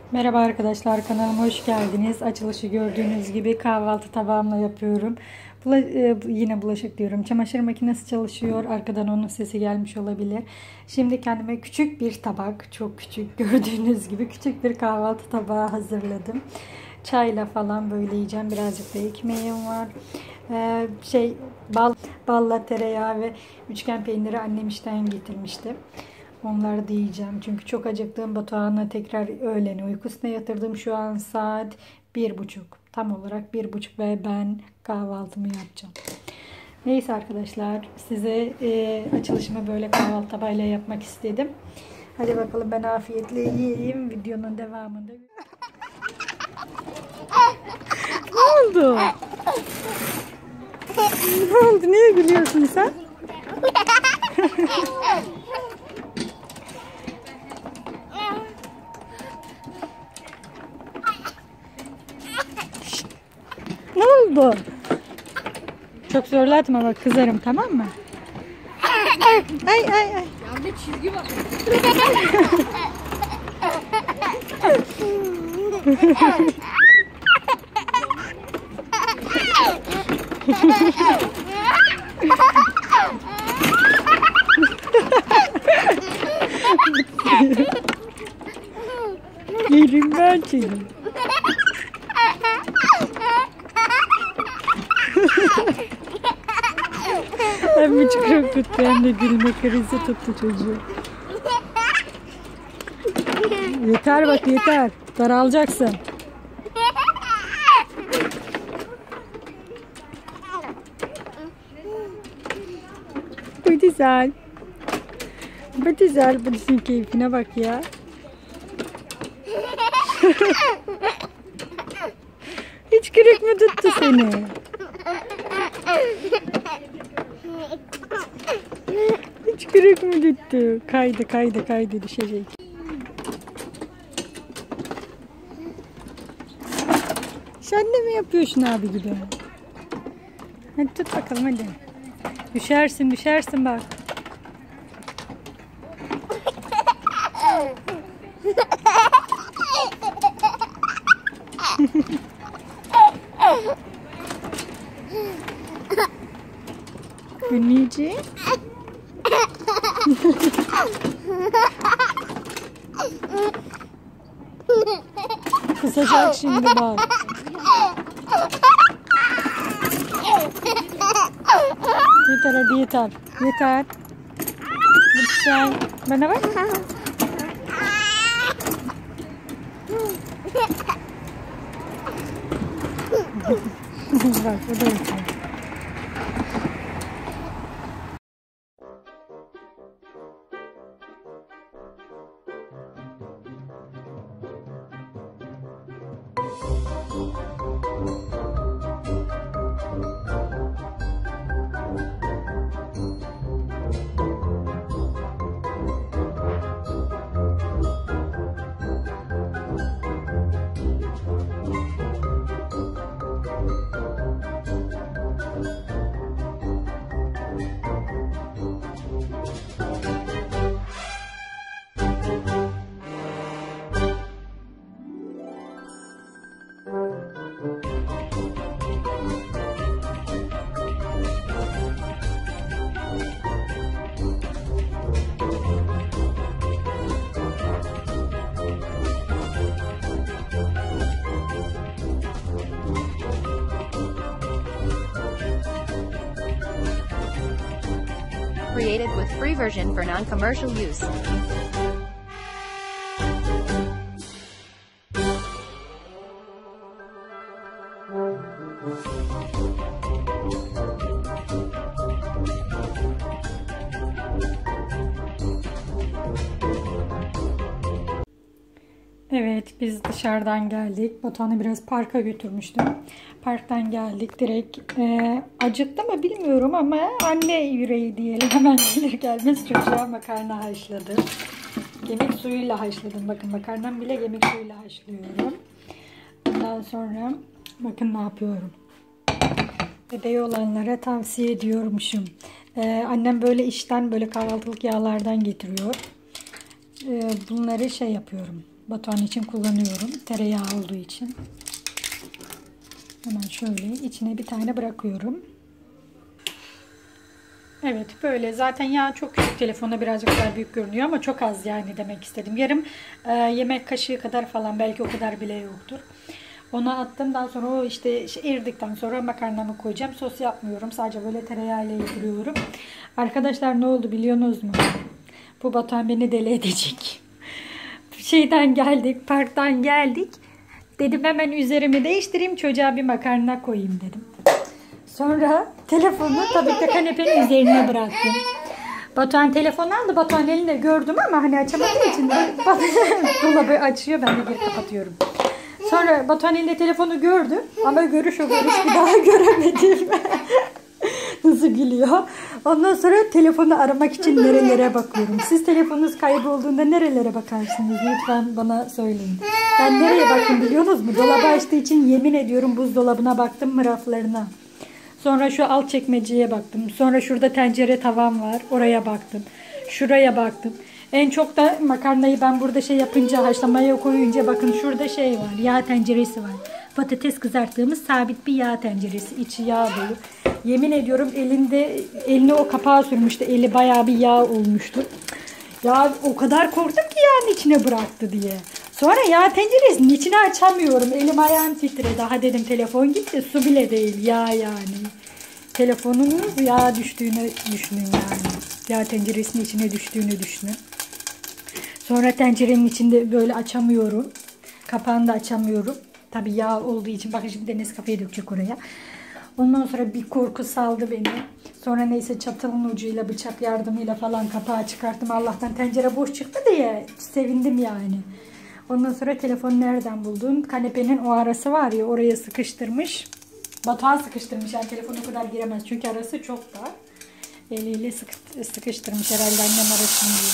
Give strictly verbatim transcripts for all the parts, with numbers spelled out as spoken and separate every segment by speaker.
Speaker 1: Merhaba arkadaşlar, kanalıma hoş geldiniz. Açılışı gördüğünüz gibi kahvaltı tabağımla yapıyorum. Bula, e, yine bulaşık diyorum. Çamaşır makinesi çalışıyor. Arkadan onun sesi gelmiş olabilir. Şimdi kendime küçük bir tabak, çok küçük gördüğünüz gibi küçük bir kahvaltı tabağı hazırladım. Çayla falan böyle yiyeceğim. Birazcık da ekmeğim var. Ee, şey bal, balla tereyağı ve üçgen peyniri annem işten getirmişti. Onları da yiyeceğim. Çünkü çok acıktım. Batuhan'la tekrar öğleni uykusuna yatırdım. Şu an saat bir buçuk. Tam olarak bir buçuk ve ben kahvaltımı yapacağım. Neyse arkadaşlar. Size e, açılışımı böyle kahvaltı tabağıyla yapmak istedim. Hadi bakalım ben afiyetle yiyeyim. Videonun devamında. Ne oldu? Ne oldu? Niye gülüyorsun sen? Ne oldu? Çok zorlatma bak, kızarım, tamam mı? Ay ay ay.
Speaker 2: Yerde çizgi var.
Speaker 1: Yerim ben seni. Hem bir çıkıp tuttu hem de gülme krizi tuttu çocuğu. Yeter bak, yeter. Daralacaksın. Bu güzel. Bu güzel. Bu senin keyfine bak ya. Hiç kürek mi tuttu seni? Hiç kürek mi tuttu? Kaydı kaydı kaydı, düşecek. Sen de mi yapıyorsun abi gibi? Hadi tut bakalım hadi. Düşersin düşersin bak. Anneciğim. Kısacak şimdi bak. Yeter hadi yeter. Yeter. Lütfen. Bana bak. Bak o da yeter.
Speaker 3: Created with free version for non-commercial use.
Speaker 1: Evet, biz dışarıdan geldik. Batuhan'ı biraz parka götürmüştüm. Parktan geldik direkt. E, acıktı mı bilmiyorum ama anne yüreği diyelim. Hemen gelir gelmez çocuğa makarna haşladım. Yemek suyuyla haşladım. Bakın makarnam bile yemek suyuyla haşlıyorum. Ondan sonra bakın ne yapıyorum. Bebeği olanlara tavsiye ediyormuşum. E, annem böyle işten böyle kahvaltılık yağlardan getiriyor. E, bunları şey yapıyorum. Batuhan için kullanıyorum. Tereyağı olduğu için. Hemen şöyle içine bir tane bırakıyorum. Evet böyle zaten yağ çok küçük, telefonda birazcık daha büyük görünüyor ama çok az yani demek istedim. Yarım e, yemek kaşığı kadar falan, belki o kadar bile yoktur. Onu attım, daha sonra o işte eridikten sonra makarnamı koyacağım. Sos yapmıyorum, sadece böyle tereyağıyla yediriyorum. Arkadaşlar ne oldu biliyorsunuz mu? Bu Batuhan beni deli edecek. Şeyden geldik, parktan geldik. Dedim hemen üzerimi değiştireyim, çocuğa bir makarna koyayım dedim. Sonra telefonu tabii ki kanepenin üzerine bıraktım. Batuhan telefonu aldı. Batuhan elinde gördüm ama hani açamadığı için dolabı açıyor. Ben de geri kapatıyorum. Sonra Batuhan elinde telefonu gördüm. Ama görüş o görüş bir daha göremedim. Nasıl gülüyor. Ondan sonra telefonu aramak için nerelere bakıyorum. Siz telefonunuz kaybolduğunda nerelere bakarsınız? Lütfen bana söyleyin. Ben nereye baktım biliyorsunuz mu? Dolabı açtığı için yemin ediyorum buzdolabına baktım, mı raflarına. Sonra şu alt çekmeceye baktım. Sonra şurada tencere tavam var. Oraya baktım. Şuraya baktım. En çok da makarnayı ben burada şey yapınca, haşlamaya koyunca bakın şurada şey var. Yağ tenceresi var. Patates kızarttığımız sabit bir yağ tenceresi. İçi yağ dolu. Yemin ediyorum elinde elini o kapağa sürmüştü. Eli bayağı bir yağ olmuştu. Ya o kadar korktum ki yağın içine bıraktı diye. Sonra yağ tenceresinin içine açamıyorum. Elim ayağım titredi. Daha dedim telefon gitti. Su bile değil. Yağ yani. Telefonun yağ düştüğünü düşünün yani. Yağ tenceresinin içine düştüğünü düşünün. Sonra tencerenin içinde böyle açamıyorum. Kapağını da açamıyorum. Tabii yağ olduğu için. Bakın şimdi Deniz kafayı dökecek oraya. Ondan sonra bir korku saldı beni. Sonra neyse çatalın ucuyla, bıçak yardımıyla falan kapağı çıkarttım. Allah'tan tencere boş çıktı diye sevindim yani. Ondan sonra telefonu nereden buldum? Kanepenin o arası var ya, oraya sıkıştırmış. Batuhan sıkıştırmış yani, telefon o kadar giremez. Çünkü arası çok dar. Eliyle sıkıştırmış herhalde annem arasını diye.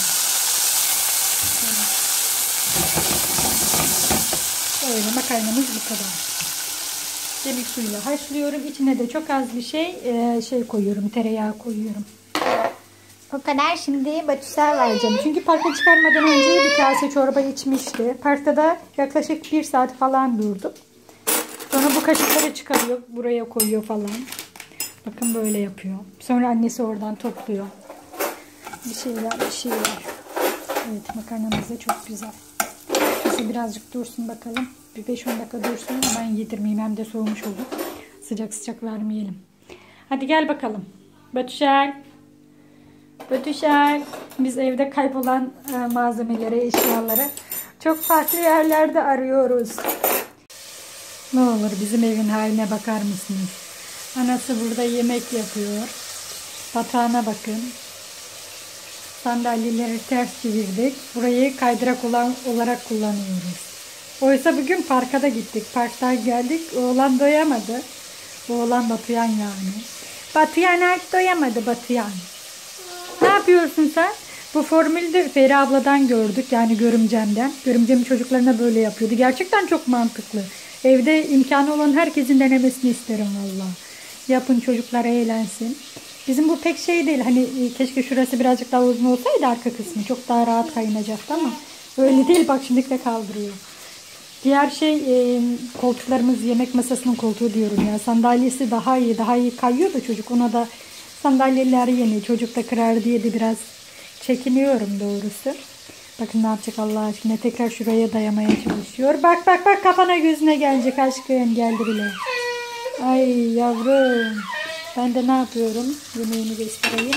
Speaker 1: Böyle makarnamız bu kadar. Kemik suyuyla haşlıyorum. İçine de çok az bir şey şey koyuyorum. Tereyağı koyuyorum. O kadar. Şimdi Batuş'a vereceğim. Çünkü parka çıkarmadan önce bir kase çorba içmişti. Parkta da yaklaşık bir saat falan durdum. Sonra bu kaşıkları çıkarıyor. Buraya koyuyor falan. Bakın böyle yapıyor. Sonra annesi oradan topluyor. Bir şeyler bir şeyler. Evet, makarnamız da çok güzel. Neyse birazcık dursun bakalım. Bir beş on dakika dursun. Hemen yedirmeyeyim, hem de soğumuş olur. Sıcak sıcak vermeyelim. Hadi gel bakalım. Batuşel. Batuşel. Biz evde kaybolan e, malzemeleri, eşyaları çok farklı yerlerde arıyoruz. Ne olur bizim evin haline bakar mısınız? Anası burada yemek yapıyor. Batuhan'a bakın. Sandalyeleri ters çevirdik. Burayı kaydırak olan olarak kullanıyoruz. Oysa bugün parka da gittik. Parktan geldik. Oğlan doyamadı. Oğlan Batuhan yani. Batuhan artık doyamadı Batuhan. Ne yapıyorsun sen? Bu formülü de Feri abladan gördük. Yani görümcemden. Görümcemin çocuklarına böyle yapıyordu. Gerçekten çok mantıklı. Evde imkanı olan herkesin denemesini isterim valla. Yapın, çocuklar eğlensin. Bizim bu pek şey değil. Hani keşke şurası birazcık daha uzun olsaydı, arka kısmı. Çok daha rahat kaynayacaktı ama öyle değil. Bak şimdi de kaldırıyor. Diğer şey e, koltuklarımız, yemek masasının koltuğu diyorum ya. Sandalyesi daha iyi. Daha iyi kayıyor da çocuk. Ona da sandalyeler yeni. Çocuk da kırar diye de biraz çekiniyorum doğrusu. Bakın ne yapacak Allah aşkına. Tekrar şuraya dayamaya çalışıyor. Bak bak bak, kafana gözüne gelecek aşkım. Geldi bile. Ay yavrum. Ben de ne yapıyorum? Yemeğini göstereyim.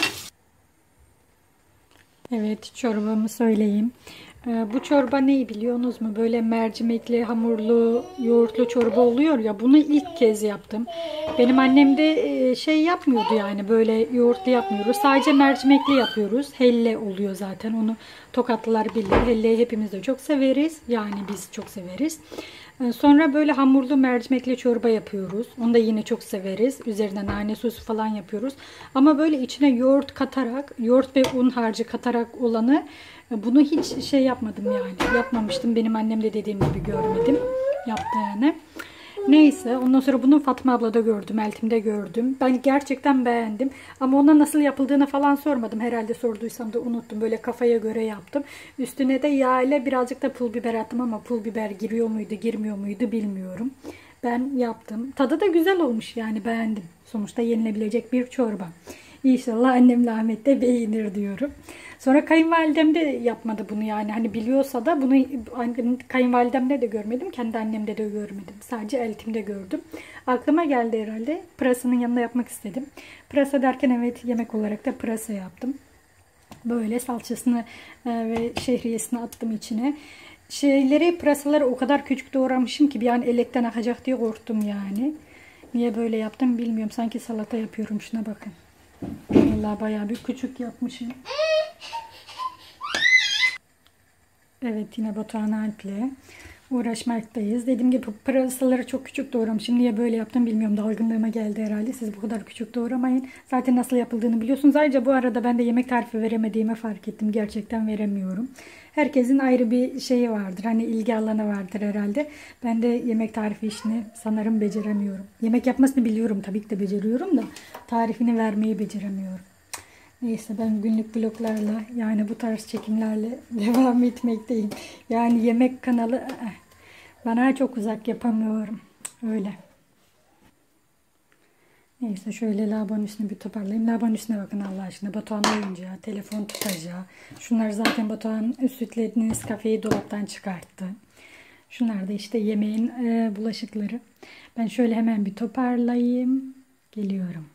Speaker 1: Evet, çorbamı söyleyeyim. Ee, bu çorba neyi biliyorsunuz mu? Böyle mercimekli, hamurlu, yoğurtlu çorba oluyor ya. Bunu ilk kez yaptım. Benim annem de şey yapmıyordu yani. Böyle yoğurtlu yapmıyoruz. Sadece mercimekli yapıyoruz. Helle oluyor zaten. Onu Tokatlılar bilir. Helleyi hepimiz de çok severiz. Yani biz çok severiz. Sonra böyle hamurlu mercimekli çorba yapıyoruz. Onu da yine çok severiz. Üzerine nane sosu falan yapıyoruz. Ama böyle içine yoğurt katarak, yoğurt ve un harcı katarak olanı, bunu hiç şey yapmadım yani. Yapmamıştım. Benim annem de dediğim gibi görmedim yaptığını. Neyse, ondan sonra bunu Fatma ablada gördüm, Eltim'de gördüm. Ben gerçekten beğendim. Ama ona nasıl yapıldığını falan sormadım. Herhalde sorduysam da unuttum. Böyle kafaya göre yaptım. Üstüne de yağ ile birazcık da pul biber attım ama pul biber giriyor muydu, girmiyor muydu bilmiyorum. Ben yaptım. Tadı da güzel olmuş, yani beğendim. Sonuçta yenilebilecek bir çorba. İnşallah annemle Ahmet de beğenir diyorum. Sonra kayınvalidem de yapmadı bunu, yani hani biliyorsa da bunu kayınvalidemde de görmedim, kendi annemde de görmedim. Sadece Eltim'de gördüm. Aklıma geldi herhalde. Pırasanın yanında yapmak istedim. Pırasa derken evet, yemek olarak da pırasa yaptım. Böyle salçasını ve şehriyesini attım içine. Şeyleri, pırasaları o kadar küçük doğramışım ki bir an elekten akacak diye korktum yani. Niye böyle yaptım bilmiyorum. Sanki salata yapıyorum. Şuna bakın. Vallahi bayağı bir küçük yapmışım. Evet, yine Batuhan Alp'le uğraşmaktayız. Dediğim gibi pırasaları çok küçük doğramışım. Niye böyle yaptım bilmiyorum. Dalgınlığıma geldi herhalde. Siz bu kadar küçük doğramayın. Zaten nasıl yapıldığını biliyorsunuz. Ayrıca bu arada ben de yemek tarifi veremediğimi fark ettim. Gerçekten veremiyorum. Herkesin ayrı bir şeyi vardır. Hani ilgi alanı vardır herhalde. Ben de yemek tarifi işini sanırım beceremiyorum. Yemek yapmasını biliyorum. Tabii ki de beceriyorum da tarifini vermeyi beceremiyorum. Neyse, ben günlük vloglarla, yani bu tarz çekimlerle devam etmekteyim. Yani yemek kanalı bana çok uzak, yapamıyorum. Öyle. Neyse, şöyle lavabonun üstünü bir toparlayayım. Lavabonun üstüne bakın Allah aşkına. Batuhan oyuncağı, telefon tutacağı. Şunlar zaten Batuhan sütlerini, Nescafe'yi dolaptan çıkarttı. Şunlar da işte yemeğin e, bulaşıkları. Ben şöyle hemen bir toparlayayım. Geliyorum.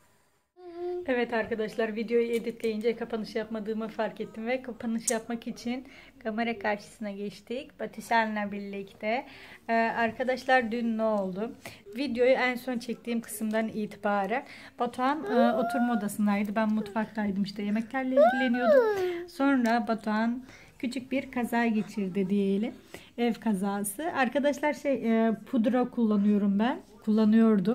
Speaker 1: Evet arkadaşlar, videoyu editleyince kapanış yapmadığımı fark ettim ve kapanış yapmak için kamera karşısına geçtik. Batişan'la birlikte. Ee, arkadaşlar dün ne oldu? Videoyu en son çektiğim kısımdan itibaren Batuhan e, oturma odasındaydı. Ben mutfaktaydım, işte yemeklerle ilgileniyordum. Sonra Batuhan küçük bir kaza geçirdi diyelim. Ev kazası. Arkadaşlar şey e, pudra kullanıyorum ben. Kullanıyordum.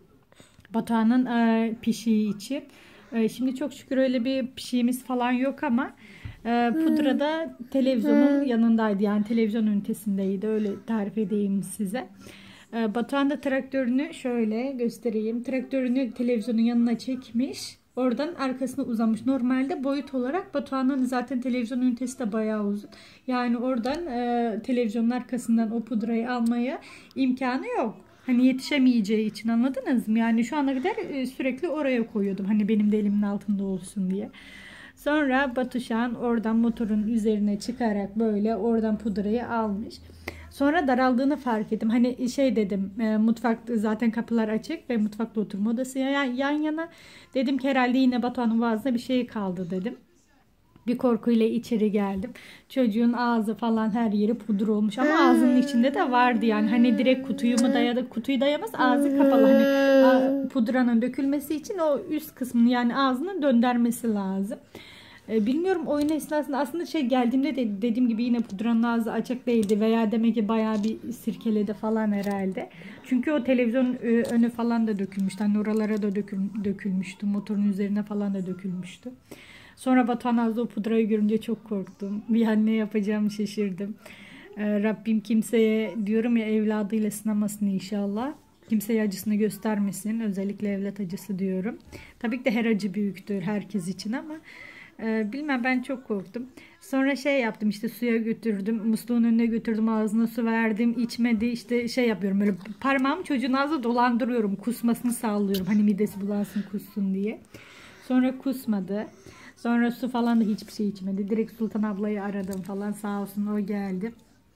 Speaker 1: Batuhan'ın e, pişiği için. E, şimdi çok şükür öyle bir pişiğimiz falan yok ama e, pudra da televizyonun yanındaydı. Yani televizyon ünitesindeydi. Öyle tarif edeyim size. E, Batuhan da traktörünü şöyle göstereyim. Traktörünü televizyonun yanına çekmiş. Oradan arkasına uzamış. Normalde boyut olarak Batuhan'ın zaten televizyon ünitesi de bayağı uzun. Yani oradan e, televizyonun arkasından o pudrayı almaya imkanı yok. Hani yetişemeyeceği için, anladınız mı? Yani şu ana kadar sürekli oraya koyuyordum. Hani benim de elimin altında olsun diye. Sonra Batuşan oradan motorun üzerine çıkarak böyle oradan pudrayı almış. Sonra daraldığını fark ettim. Hani şey dedim, e, mutfakta zaten kapılar açık ve mutfakta oturma odası yan, yan yana. Dedim ki herhalde yine Batuhan'ın boğazında bir şey kaldı dedim. Bir korkuyla içeri geldim. Çocuğun ağzı falan her yeri pudra olmuş ama ağzının içinde de vardı yani. Hani direkt kutuyu mu dayadı? Kutuyu dayamaz, ağzı kapalı. Hani pudranın dökülmesi için o üst kısmını, yani ağzını döndürmesi lazım. E, bilmiyorum, oyun esnasında aslında şey geldiğimde de dediğim gibi yine pudranın ağzı açık değildi veya demek ki bayağı bir sirkeledi falan herhalde. Çünkü o televizyon önü falan da dökülmüştü. Hani oralara da dökül, dökülmüştü. Motorun üzerine falan da dökülmüştü. Sonra Batuhan ağzı o pudrayı görünce çok korktum. Bir an ne yapacağımı şaşırdım. Ee, Rabbim kimseye, diyorum ya, evladıyla sınamasın inşallah. Kimseye acısını göstermesin. Özellikle evlat acısı diyorum. Tabii ki de her acı büyüktür herkes için ama e, bilmem, ben çok korktum. Sonra şey yaptım, işte suya götürdüm. Musluğun önüne götürdüm. Ağzına su verdim. İçmedi. İşte şey yapıyorum, böyle parmağımı çocuğun ağzına dolandırıyorum. Kusmasını sağlıyorum. Hani midesi bulansın, kussun diye. Sonra kusmadı. Sonra su falan da hiçbir şey içmedi. Direkt Sultan ablayı aradım falan, sağ olsun o geldi.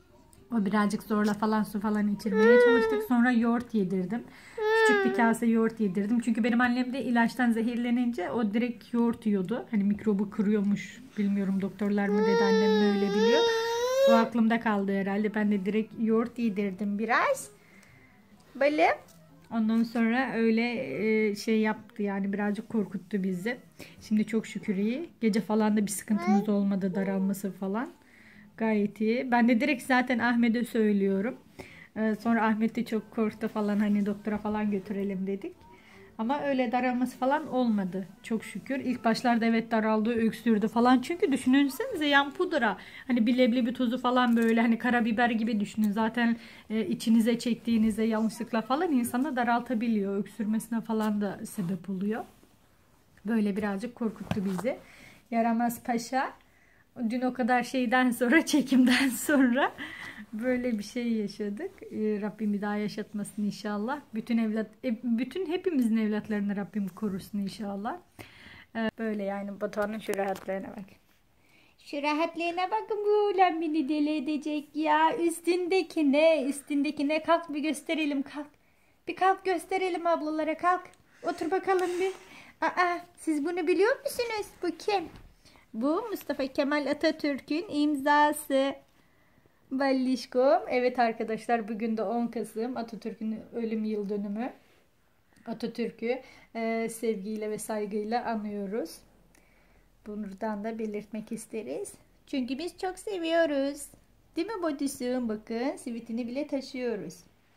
Speaker 1: O birazcık zorla falan su falan içirmeye çalıştık. Sonra yoğurt yedirdim. Küçük bir kase yoğurt yedirdim. Çünkü benim annem de ilaçtan zehirlenince o direkt yoğurt yiyordu. Hani mikrobu kırıyormuş. Bilmiyorum, doktorlar mı dedi, annem mi öyle biliyor. O aklımda kaldı herhalde. Ben de direkt yoğurt yedirdim biraz. Böyle. Ondan sonra öyle şey yaptı, yani birazcık korkuttu bizi. Şimdi çok şükür iyi. Gece falan da bir sıkıntımız olmadı, daralması falan. Gayet iyi. Ben de direkt zaten Ahmet'e söylüyorum. Sonra Ahmet de çok korktu falan, hani doktora falan götürelim dedik. Ama öyle daralması falan olmadı. Çok şükür. İlk başlarda evet daraldı, öksürdü falan. Çünkü düşünürsenize yan pudra. Hani bir leblebi tuzu falan böyle hani karabiber gibi düşünün. Zaten e, içinize çektiğinizde yanlışlıkla falan insanı daraltabiliyor. Öksürmesine falan da sebep oluyor. Böyle birazcık korkuttu bizi. Yaramaz paşa. Dün o kadar şeyden sonra, çekimden sonra böyle bir şey yaşadık. Ee, Rabbim bir daha yaşatmasın inşallah. Bütün evlat, bütün hepimizin evlatlarını Rabbim korusun inşallah. Ee, böyle yani Batuhan'ın şu rahatlığına bak. Şu rahatlığına bakın, bu ulan beni deli edecek ya. Üstündeki ne? Üstündeki ne? Kalk bir gösterelim, kalk. Bir kalk gösterelim ablalara, kalk. Otur bakalım bir. Aa, siz bunu biliyor musunuz? Bu kim? Bu Mustafa Kemal Atatürk'ün imzası. Ballişkom. Evet arkadaşlar, bugün de on Kasım Atatürk'ün ölüm yıl dönümü. Atatürk'ü e, sevgiyle ve saygıyla anıyoruz. Buradan da belirtmek isteriz. Çünkü biz çok seviyoruz. Değil mi Bodüsüm? Bakın sivitini bile taşıyoruz.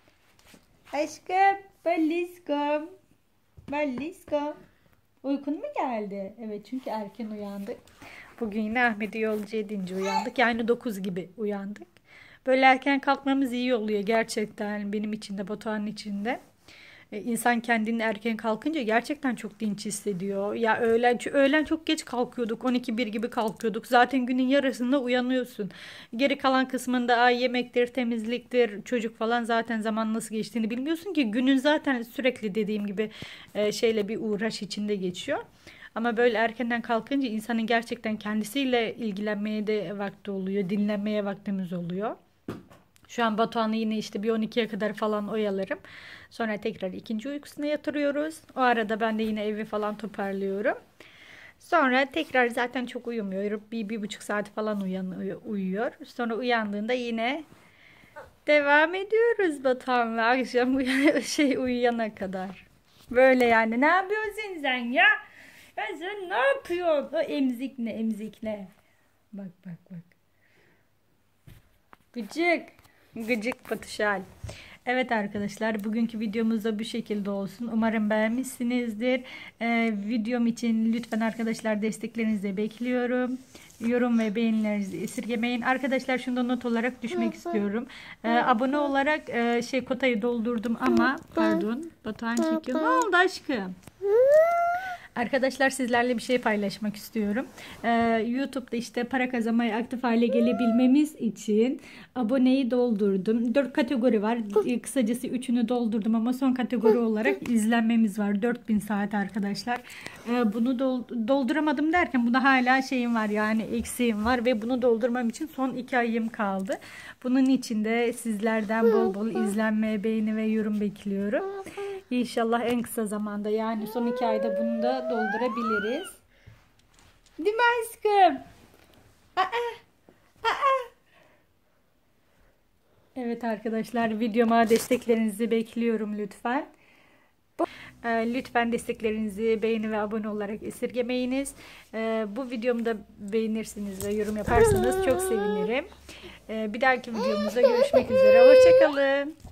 Speaker 1: Aşkım. Ballişkom. Ballişkom. Uykun mu geldi? Evet, çünkü erken uyandık. Bugün yine Ahmet'i yolcu edince uyandık. Yani dokuz gibi uyandık. Böyle erken kalkmamız iyi oluyor gerçekten. Benim için de, Batuhan'ın için de. Ee, İnsan kendini erken kalkınca gerçekten çok dinç hissediyor. Ya öğlen, öğlen çok geç kalkıyorduk. on iki bir gibi kalkıyorduk. Zaten günün yarısında uyanıyorsun. Geri kalan kısmında ay yemektir, temizliktir, çocuk falan, zaten zaman nasıl geçtiğini bilmiyorsun ki. Günün zaten sürekli dediğim gibi e, şeyle bir uğraş içinde geçiyor. Ama böyle erkenden kalkınca insanın gerçekten kendisiyle ilgilenmeye de vakti oluyor. Dinlenmeye vaktimiz oluyor. Şu an Batuhan'ı yine işte bir on ikiye kadar falan oyalarım. Sonra tekrar ikinci uykusuna yatırıyoruz. O arada ben de yine evi falan toparlıyorum. Sonra tekrar zaten çok uyumuyor. Bir, bir buçuk saat falan uyanıyor, uyuyor. Sonra uyandığında yine devam ediyoruz Batuhan'la. Akşam uyan şey uyuyana kadar. Böyle yani. Ne yapıyorsun sen ya? Ya sen ne yapıyorsun? O emzik ne, emzik ne? Bak bak bak. Gıcık. Gıcık patışal. Evet arkadaşlar, bugünkü videomuz da bu şekilde olsun. Umarım beğenmişsinizdir. Ee, videom için lütfen arkadaşlar desteklerinizi bekliyorum. Yorum ve beğenilerinizi esirgemeyin. Arkadaşlar şundan not olarak düşmek istiyorum. Ee, abone olarak e, şey kotayı doldurdum ama pardon, Batuhan çekiyor. Ne oldu aşkım? Arkadaşlar sizlerle bir şey paylaşmak istiyorum. Ee, YouTube'da işte para kazanmaya aktif hale gelebilmemiz için aboneyi doldurdum. dört kategori var. Kısacası üçünü doldurdum ama son kategori olarak izlenmemiz var. dört bin saat arkadaşlar. Ee, bunu dolduramadım derken bunda hala şeyim var, yani eksiğim var ve bunu doldurmam için son iki ayım kaldı. Bunun için de sizlerden bol bol izlenme, beğeni ve yorum bekliyorum. İnşallah en kısa zamanda, yani son iki ayda bunu da doldurabiliriz. Değil mi aşkım? Aa, aa. Evet arkadaşlar, videoma desteklerinizi bekliyorum lütfen. Lütfen desteklerinizi beğeni ve abone olarak esirgemeyiniz. Bu videomu da beğenirsiniz ve yorum yaparsanız çok sevinirim. Bir dahaki videomuzda görüşmek üzere. Hoşça kalın.